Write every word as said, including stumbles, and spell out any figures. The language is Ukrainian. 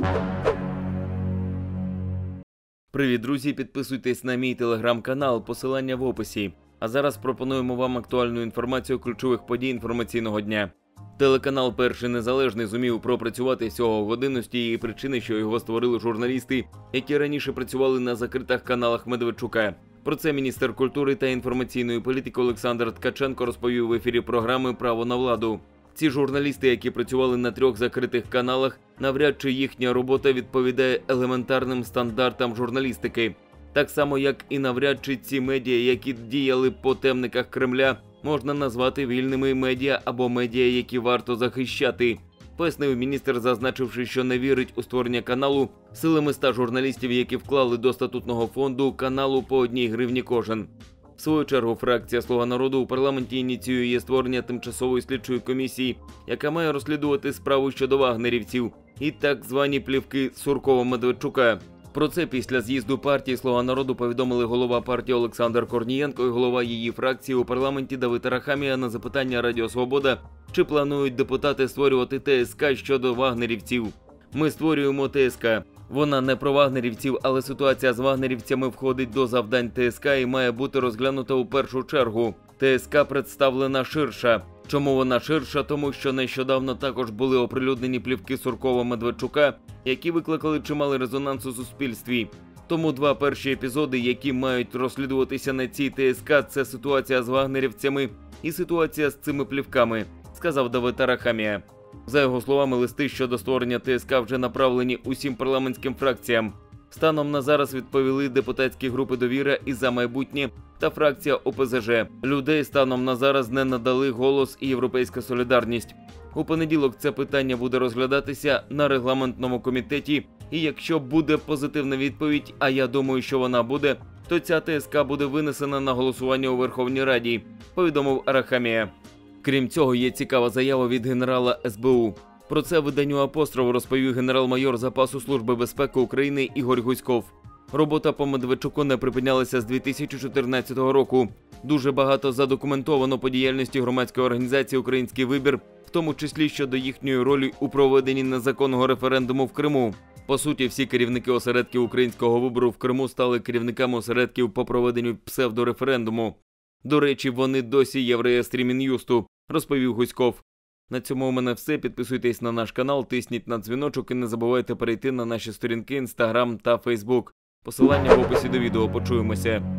Привіт, друзі! Підписуйтесь на мій телеграм-канал, посилання в описі. А зараз пропонуємо вам актуальну інформацію ключових подій інформаційного дня. Телеканал «Перший незалежний» зумів пропрацювати всього годину з тієї причини, що його створили журналісти, які раніше працювали на закритих каналах Медведчука. Про це міністр культури та інформаційної політики Олександр Ткаченко розповів в ефірі програми «Право на владу». Ці журналісти, які працювали на трьох закритих каналах, навряд чи їхня робота відповідає елементарним стандартам журналістики. Так само, як і навряд чи ці медіа, які діяли по темниках Кремля, можна назвати вільними медіа або медіа, які варто захищати. Пояснив міністр, зазначивши, що не вірить у створення каналу силами ста журналістів, які вклали до статутного фонду каналу по одній гривні кожен. В свою чергу, фракція «Слуга народу» у парламенті ініціює створення тимчасової слідчої комісії, яка має розслідувати справу щодо вагнерівців і так звані плівки Суркова-Медведчука. Про це після з'їзду партії «Слуга народу» повідомили голова партії Олександр Корнієнко і голова її фракції у парламенті Давид Арахамія на запитання Радіо Свобода, чи планують депутати створювати ТСК щодо вагнерівців. «Ми створюємо ТСК. Вона не про вагнерівців, але ситуація з вагнерівцями входить до завдань ТСК і має бути розглянута у першу чергу. ТСК представлена ширша. Чому вона ширша? Тому що нещодавно також були оприлюднені плівки Суркова-Медведчука, які викликали чималий резонанс у суспільстві. Тому два перші епізоди, які мають розслідуватися на цій ТСК, це ситуація з вагнерівцями і ситуація з цими плівками», – сказав Давид Арахамія. За його словами, листи щодо створення ТСК вже направлені усім парламентським фракціям. Станом на зараз відповіли депутатські групи «Довіра» і «За майбутнє» та фракція О Пе Зе Же. Людей станом на зараз не надали «Голос» і «Європейська солідарність». У понеділок це питання буде розглядатися на регламентному комітеті, і якщо буде позитивна відповідь, а я думаю, що вона буде, то ця ТСК буде винесена на голосування у Верховній Раді, повідомив Арахамія. Крім цього, є цікава заява від генерала Ес Бе У. Про це виданню «Апостроф» розповів генерал-майор запасу Служби безпеки України Ігор Гузьков. Робота по Медведчуку не припинялася з дві тисячі чотирнадцятого року. Дуже багато задокументовано по діяльності громадської організації «Український вибір», в тому числі щодо їхньої ролі у проведенні незаконного референдуму в Криму. По суті, всі керівники осередків українського вибору в Криму стали керівниками осередків по проведенню псевдореферендуму. До речі, вони досі є в реєстрі Мін'юсту, розповів Гузьков. На цьому у мене все. Підписуйтесь на наш канал, тисніть на дзвіночок і не забувайте перейти на наші сторінки Інстаграм та Фейсбук. Посилання в описі до відео. Почуємося.